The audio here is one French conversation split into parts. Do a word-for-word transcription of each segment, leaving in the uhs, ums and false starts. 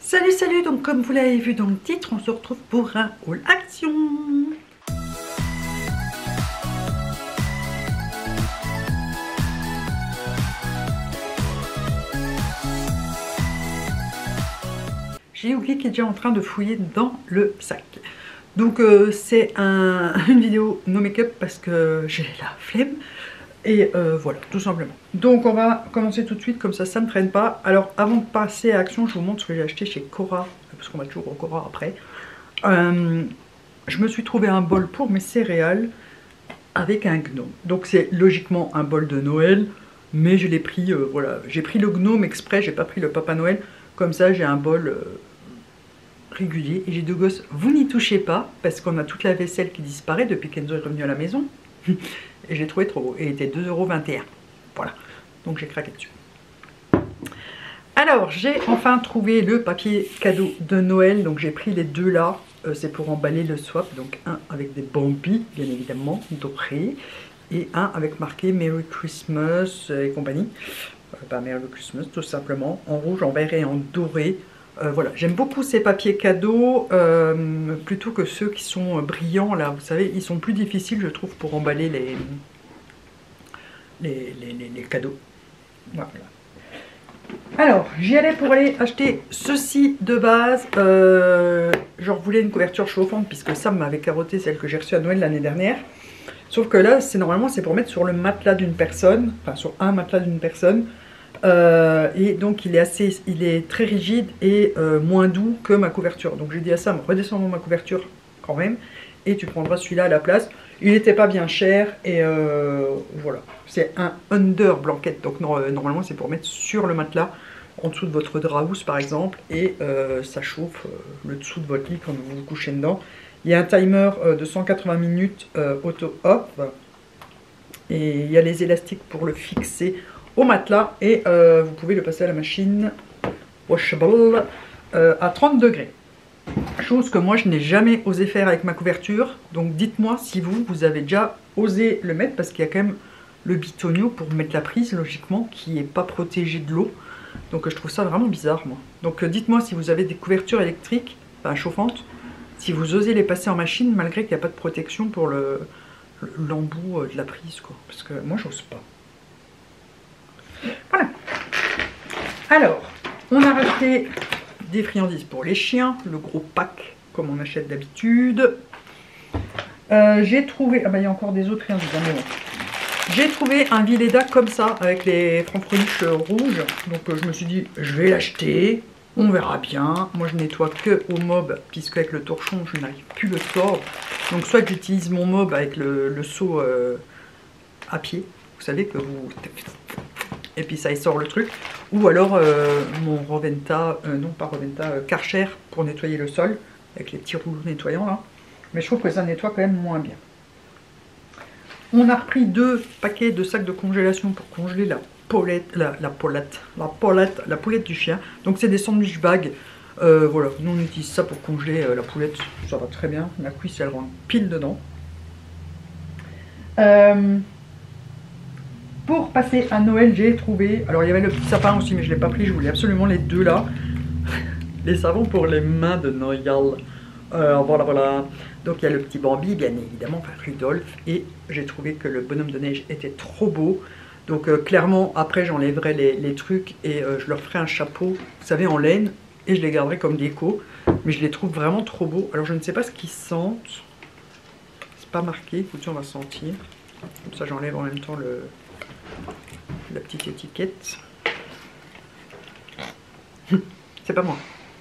Salut salut, donc comme vous l'avez vu dans le titre, on se retrouve pour un haul action. J'ai oublié qu'il est déjà en train de fouiller dans le sac. Donc euh, c'est un, une vidéo no make-up parce que j'ai la flemme. Et euh, voilà, tout simplement. Donc on va commencer tout de suite, comme ça, ça ne traîne pas. Alors avant de passer à action, je vous montre ce que j'ai acheté chez Cora, parce qu'on va toujours au Cora après. Euh, je me suis trouvé un bol pour mes céréales avec un gnome. Donc c'est logiquement un bol de Noël, mais je l'ai pris, euh, voilà, j'ai pris le gnome exprès, j'ai pas pris le Papa Noël. Comme ça, j'ai un bol euh, régulier. Et j'ai deux gosses, vous n'y touchez pas, parce qu'on a toute la vaisselle qui disparaît depuis qu'Enzo est revenu à la maison. Et j'ai trouvé trop beau. Et il était deux euros vingt et un. Voilà. Donc j'ai craqué dessus. Alors, j'ai enfin trouvé le papier cadeau de Noël. Donc j'ai pris les deux là. Euh, C'est pour emballer le swap. Donc un avec des Bambi, bien évidemment, dorés. Et un avec marqué Merry Christmas et compagnie. Euh, bah, Merry Christmas, tout simplement. En rouge, en vert et en doré. Euh, voilà, j'aime beaucoup ces papiers cadeaux, euh, plutôt que ceux qui sont brillants, là, vous savez, ils sont plus difficiles, je trouve, pour emballer les, les, les, les, les cadeaux. Voilà. Alors, j'y allais pour aller acheter ceci de base, euh, je voulais une couverture chauffante, puisque Sam m'avait carotté celle que j'ai reçue à Noël l'année dernière. Sauf que là, c'est normalement, c'est pour mettre sur le matelas d'une personne, enfin sur un matelas d'une personne. Euh, et donc il est assez, il est très rigide et euh, moins doux que ma couverture. Donc j'ai dit à Sam, redescends ma couverture quand même et tu prendras celui-là à la place. Il n'était pas bien cher et euh, voilà. C'est un under blanket, donc non, euh, normalement c'est pour mettre sur le matelas en dessous de votre drap housse par exemple, et euh, ça chauffe euh, le dessous de votre lit quand vous vous couchez dedans. Il y a un timer euh, de cent quatre-vingts minutes euh, auto off et il y a les élastiques pour le fixer au matelas et euh, vous pouvez le passer à la machine washable euh, à trente degrés. Chose que moi je n'ai jamais osé faire avec ma couverture. Donc dites-moi si vous, vous avez déjà osé le mettre, parce qu'il y a quand même le bitonio pour mettre la prise logiquement qui n'est pas protégé de l'eau. Donc je trouve ça vraiment bizarre moi. Donc euh, dites-moi si vous avez des couvertures électriques, enfin chauffantes, si vous osez les passer en machine malgré qu'il n'y a pas de protection pour le l'embout de la prise quoi. Parce que moi j'ose pas. Voilà. Alors, on a racheté des friandises pour les chiens, le gros pack comme on achète d'habitude. Euh, J'ai trouvé, ah bah il y a encore des autres friandises, mais bon. J'ai trouvé un Villeda comme ça avec les francs-freluches rouges. Donc euh, je me suis dit, je vais l'acheter, on verra bien. Moi je nettoie que au mob, puisque avec le torchon je n'arrive plus le tordre. Donc soit j'utilise mon mob avec le, le seau euh, à pied, vous savez que vous... et puis ça y sort le truc, ou alors euh, mon Roventa, euh, non pas Roventa, euh, Karcher pour nettoyer le sol, avec les petits rouleaux nettoyants là, mais je trouve que ça nettoie quand même moins bien. On a repris deux paquets de sacs de congélation pour congeler la poulette, la, la poulette, la poulette, la poulette du chien, donc c'est des sandwich bags, euh, voilà, nous on utilise ça pour congeler euh, la poulette, ça va très bien, la cuisse elle rentre pile dedans. Euh, Pour passer à Noël, j'ai trouvé... Alors, il y avait le petit sapin aussi, mais je ne l'ai pas pris. Je voulais absolument les deux là. Les savons pour les mains de Noël. Euh, voilà, voilà. Donc, il y a le petit Bambi, bien évidemment, enfin Rudolph. Et j'ai trouvé que le bonhomme de neige était trop beau. Donc, euh, clairement, après, j'enlèverai les, les trucs et euh, je leur ferai un chapeau, vous savez, en laine. Et je les garderai comme déco. Mais je les trouve vraiment trop beaux. Alors, je ne sais pas ce qu'ils sentent. C'est pas marqué. Écoutez, on va sentir. Comme ça, j'enlève en même temps le... la petite étiquette. C'est pas moi.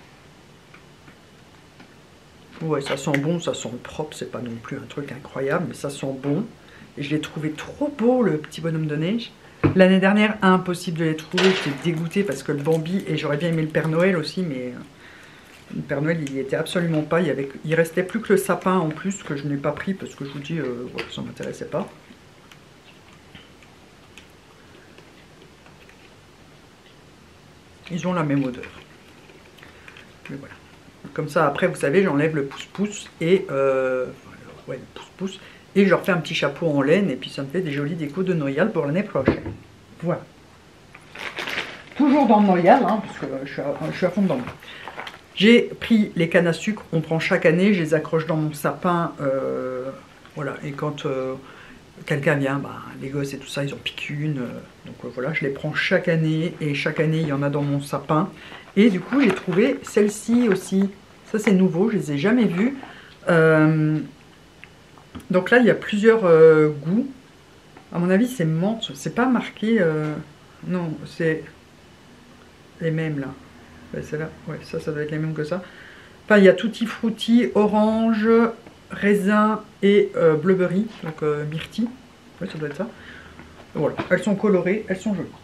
Ouais, ça sent bon, ça sent propre, c'est pas non plus un truc incroyable, mais ça sent bon. Et je l'ai trouvé trop beau, le petit bonhomme de neige. L'année dernière, impossible de les trouver, j'étais dégoûtée parce que le Bambi, et j'aurais bien aimé le Père Noël aussi, mais le Père Noël, il y était absolument pas. Il, y avait... il restait plus que le sapin en plus, que je n'ai pas pris parce que je vous dis, euh, ouais, ça m'intéressait pas. Ils ont la même odeur. Mais voilà. Comme ça, après, vous savez, j'enlève le pouce-pouce et euh, ouais, le pouce-pouce et je leur fais un petit chapeau en laine et puis ça me fait des jolis décos de Noël pour l'année prochaine. Voilà. Toujours dans le Noël, hein, parce que je suis, à, je suis à fond dedans. J'ai pris les cannes à sucre, on prend chaque année, je les accroche dans mon sapin, euh, voilà, et quand euh, quelqu'un vient, bah, les gosses et tout ça, ils en piquent une, euh, donc euh, voilà, je les prends chaque année, et chaque année, il y en a dans mon sapin, et du coup, j'ai trouvé celle-ci aussi, ça c'est nouveau, je les ai jamais vues, euh, donc là, il y a plusieurs euh, goûts, à mon avis, c'est menthe, c'est pas marqué, euh, non, c'est les mêmes là. Ouais, celle-là, ouais, ça, ça doit être les mêmes que ça. Enfin, il y a tutti frutti, orange, raisin et euh, blueberry, donc euh, myrtille. Ouais, ça doit être ça. Voilà, elles sont colorées, elles sont jolies.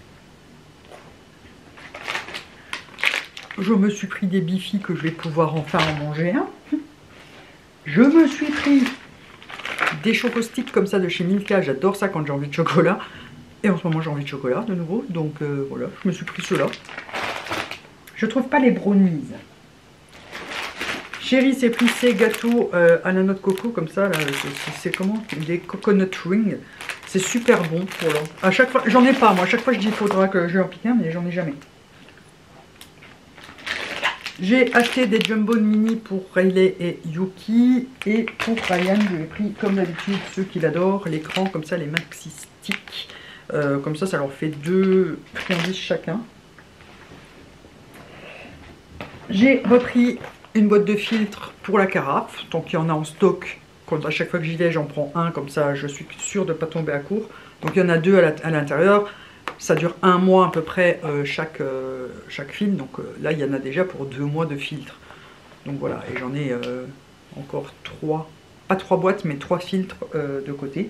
Je me suis pris des bifis que je vais pouvoir enfin en manger un. Je me suis pris des chocosticks comme ça de chez Milka. J'adore ça quand j'ai envie de chocolat. Et en ce moment, j'ai envie de chocolat de nouveau. Donc euh, voilà, je me suis pris ceux-là. Je trouve pas les brownies. Chérie s'est pris ces gâteaux euh, à la noix de coco comme ça. C'est comment? Des coconut rings. C'est super bon pour là. À chaque fois, j'en ai pas moi. À chaque fois je dis il faudra que je leur pique un, mais j'en ai jamais. J'ai acheté des jumbo mini pour Riley et Yuki. Et pour Ryan, je lui ai pris comme d'habitude ceux qu'il adore, l'écran comme ça, les maxi sticks. Euh, comme ça, ça leur fait deux friandises chacun. J'ai repris une boîte de filtres pour la carafe, donc il y en a en stock. Quand à chaque fois que j'y vais, j'en prends un, comme ça je suis sûre de ne pas tomber à court. Donc il y en a deux à l'intérieur, ça dure un mois à peu près euh, chaque, euh, chaque fil. Donc euh, là il y en a déjà pour deux mois de filtres. Donc voilà, et j'en ai euh, encore trois, pas trois boîtes, mais trois filtres euh, de côté.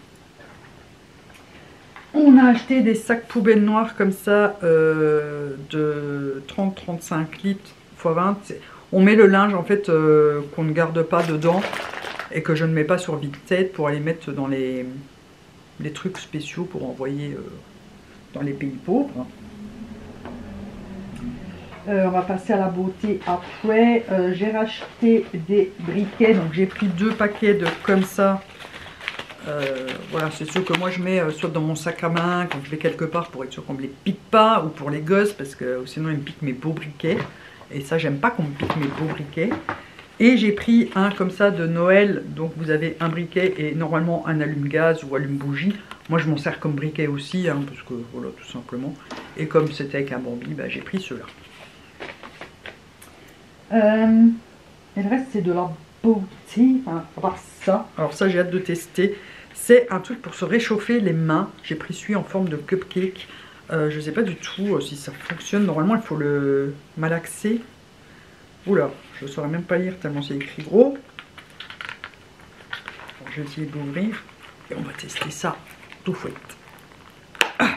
On a acheté des sacs poubelles noirs comme ça euh, de trente à trente-cinq litres fois vingt. On met le linge en fait euh, qu'on ne garde pas dedans et que je ne mets pas sur vide-tête pour aller mettre dans les, les trucs spéciaux pour envoyer euh, dans les pays pauvres. Euh, on va passer à la beauté après. Euh, j'ai racheté des briquets, donc j'ai pris deux paquets de comme ça. Euh, voilà, c'est ceux que moi je mets euh, soit dans mon sac à main quand je vais quelque part pour être sûr qu'on ne me les pique pas, ou pour les gosses parce que sinon ils me piquent mes beaux briquets. Et ça, j'aime pas qu'on me pique mes beaux briquets. Et j'ai pris un comme ça de Noël. Donc vous avez un briquet et normalement un allume-gaz ou allume-bougie. Moi je m'en sers comme briquet aussi, hein, parce que voilà, tout simplement. Et comme c'était avec un Bambi, bah, j'ai pris ceux-là. Euh, et le reste c'est de la beauté. Enfin, à part ça. Alors ça j'ai hâte de tester. C'est un truc pour se réchauffer les mains. J'ai pris celui en forme de cupcake. Euh, je ne sais pas du tout euh, si ça fonctionne. Normalement, il faut le malaxer. Oula, je ne saurais même pas lire tellement c'est écrit gros. Alors, je vais essayer d'ouvrir. Et on va tester ça tout fouette. Ah.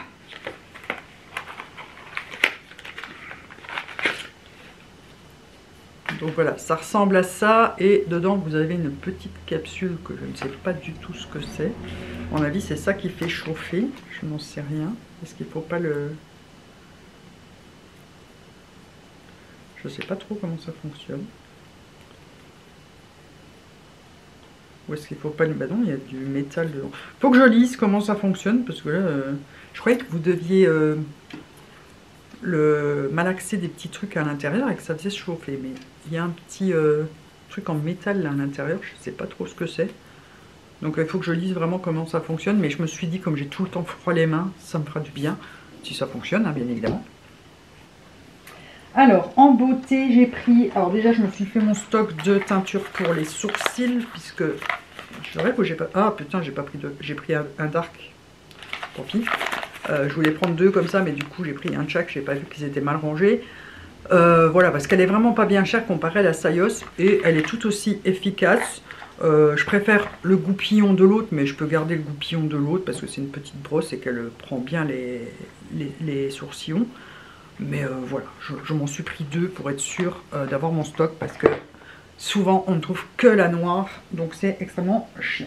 Donc voilà, ça ressemble à ça. Et dedans, vous avez une petite capsule que je ne sais pas du tout ce que c'est. À mon avis, c'est ça qui fait chauffer. Je n'en sais rien. Est-ce qu'il ne faut pas le... Je sais pas trop comment ça fonctionne. Ou est-ce qu'il faut pas le... Bah non, il y a du métal dedans. Faut que je lise comment ça fonctionne, parce que là, euh... je croyais que vous deviez euh... le malaxer des petits trucs à l'intérieur et que ça faisait chauffer. Mais il y a un petit euh... truc en métal là, à l'intérieur, je sais pas trop ce que c'est. Donc il faut que je lise vraiment comment ça fonctionne. Mais je me suis dit, comme j'ai tout le temps froid les mains, ça me fera du bien. Si ça fonctionne, hein, bien évidemment. Alors, en beauté, j'ai pris... Alors déjà, je me suis fait mon stock de teinture pour les sourcils. Puisque... Je dirais que j'ai pas... Ah putain, j'ai pas pris deux. J'ai pris un, un dark. Tant pis. Euh, je voulais prendre deux comme ça, mais du coup, j'ai pris un de chaque. J'ai pas vu qu'ils étaient mal rangés. Euh, voilà, parce qu'elle est vraiment pas bien chère comparée à la Sayos. Et elle est tout aussi efficace. Euh, je préfère le goupillon de l'autre, mais je peux garder le goupillon de l'autre parce que c'est une petite brosse et qu'elle prend bien les, les, les sourcillons. Mais euh, voilà, je, je m'en suis pris deux pour être sûr euh, d'avoir mon stock parce que souvent on ne trouve que la noire, donc c'est extrêmement chiant.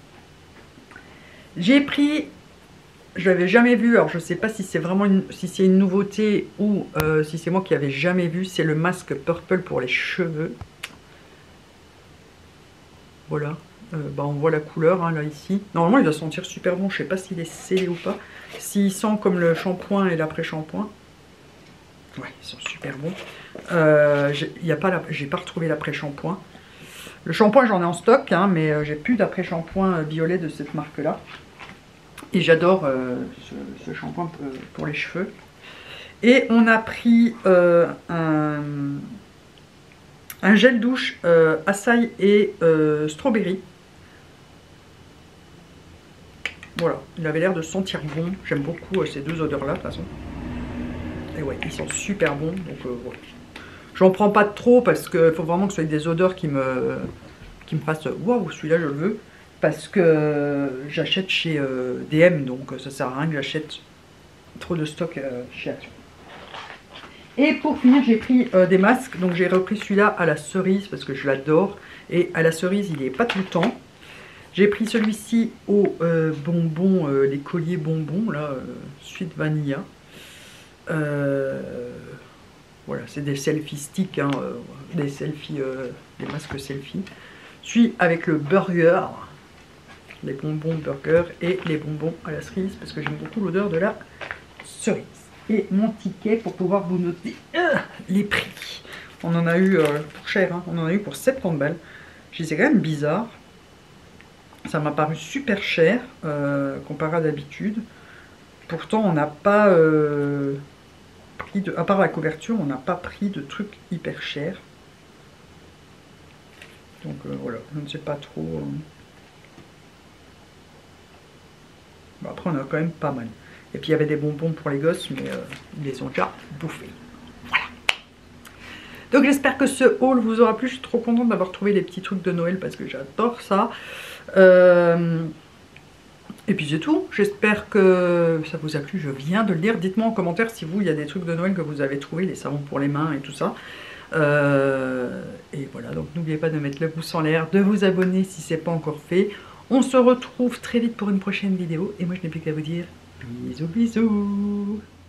J'ai pris, je l'avais jamais vu, alors je sais pas si c'est vraiment une, si c'est une nouveauté ou euh, si c'est moi qui l'avais jamais vu, c'est le masque Purple pour les cheveux. Voilà, euh, bah on voit la couleur hein, là ici. Normalement il doit sentir super bon, je sais pas s'il est scellé ou pas. S'il sent comme le shampoing et l'après-shampoing. Ouais, ils sont super bons. Euh, j'ai pas, pas retrouvé l'après-shampoing. Le shampoing, j'en ai en stock, hein, mais euh, j'ai plus d'après-shampoing violet de cette marque-là. Et j'adore euh, ce, ce shampoing pour les cheveux. Et on a pris euh, un, un gel douche euh, açaï et euh, strawberry. Voilà, il avait l'air de sentir bon. J'aime beaucoup euh, ces deux odeurs-là, de toute façon. Et ouais, ils sont super bons. Donc, euh, voilà. J'en prends pas trop parce qu'il faut vraiment que ce soit des odeurs qui me, qui me fassent waouh, celui-là je le veux. Parce que j'achète chez euh, D M, donc ça sert à rien que j'achète trop de stock euh, chez Action. Et pour finir, j'ai pris euh, des masques. Donc j'ai repris celui-là à la cerise parce que je l'adore. Et à la cerise, il n'est pas tout le temps. J'ai pris celui-ci au euh, bonbon, euh, les colliers bonbons, là, euh, suite vanilla. Euh, voilà, c'est des selfie sticks, hein, euh, des selfies, euh, des masques selfie. Celui avec le burger, les bonbons burger et les bonbons à la cerise parce que j'aime beaucoup l'odeur de la cerise. Et mon ticket pour pouvoir vous noter euh, les prix. On en a eu euh, pour cher, hein, on en a eu pour soixante-dix balles. Je disais quand même bizarre. Ça m'a paru super cher euh, comparé à d'habitude. Pourtant, on n'a pas euh, pris de. À part la couverture, on n'a pas pris de trucs hyper chers. Donc euh, voilà, je ne sais pas trop. Euh... Bon, après, on a quand même pas mal. Et puis il y avait des bonbons pour les gosses, mais euh, ils les ont déjà bouffés. Voilà. Donc j'espère que ce haul vous aura plu. Je suis trop contente d'avoir trouvé les petits trucs de Noël parce que j'adore ça. Euh... Et puis c'est tout. J'espère que ça vous a plu. Je viens de le lire. Dites-moi en commentaire si vous, il y a des trucs de Noël que vous avez trouvé, les savons pour les mains et tout ça. Euh... Et voilà, donc n'oubliez pas de mettre le pouce en l'air, de vous abonner si ce n'est pas encore fait. On se retrouve très vite pour une prochaine vidéo. Et moi, je n'ai plus qu'à vous dire bisous, bisous.